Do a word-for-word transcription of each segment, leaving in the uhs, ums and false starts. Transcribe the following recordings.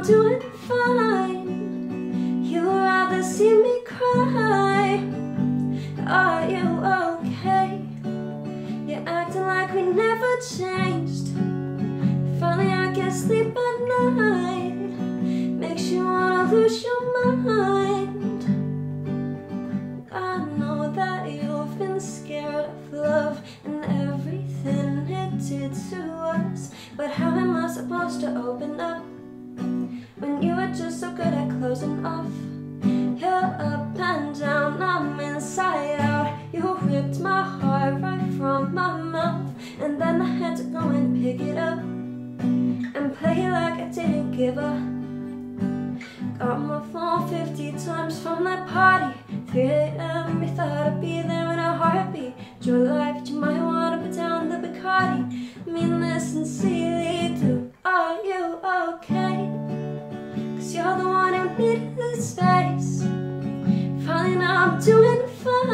I'm doing fine. You'd rather see me cry. Are you okay? You're acting like we never changed. Finally I can sleep at night. Makes you wanna lose your mind. I know that you've been scared of love and everything it did to us, but how am I supposed to open up when you were just so good at closing off? You're up and down, I'm inside out. You ripped my heart right from my mouth, and then I had to go and pick it up and play it like I didn't give a. Got my phone fifty times from that party. three A M we thought I'd be there in a heartbeat. Your life, you might wanna put down the Bacardi. Mean this sincerely, dude, are you okay? Cause you're the one who needed the space. Finally now I'm doing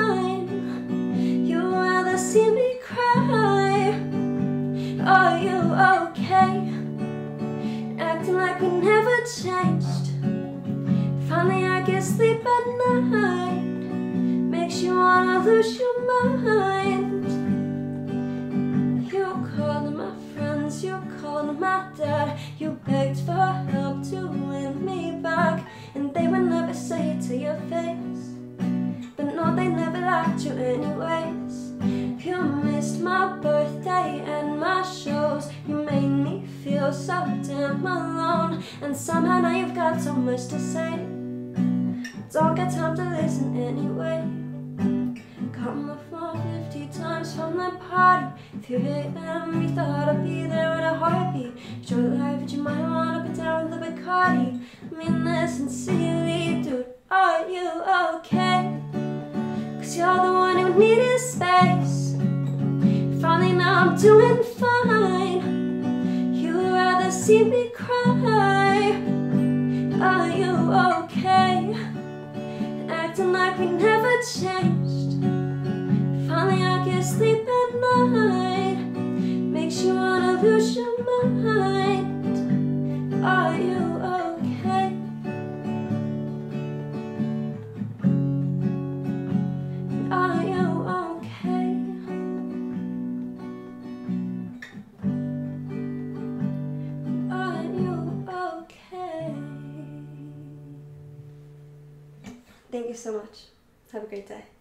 fine. You'd rather see me cry. Are you okay? Acting like we never changed. Finally I can sleep at night. Makes you wanna lose your mind. You called my friends, you called my dad. You begged for help to win me back, and they would never say it to your face. But no, they never liked you anyways. You missed my birthday and my shows. You made me feel so damn alone, and somehow now you've got so much to say. Don't get time to listen anyway. Got my phone fifty times from that party. three A M we thought I'd be there in a heartbeat. Your life, but you might wanna put down the Bacardi. Mean this sincerely, dude, are you okay? Cause you're the one who needed space. Finally now I'm doing fine. You'd rather see me cry. Are you okay? Acting like we never changed. Finally I can sleep at night. Makes you wanna lose your mind. Are you okay? Are you okay? Are you okay? Thank you so much. Have a great day.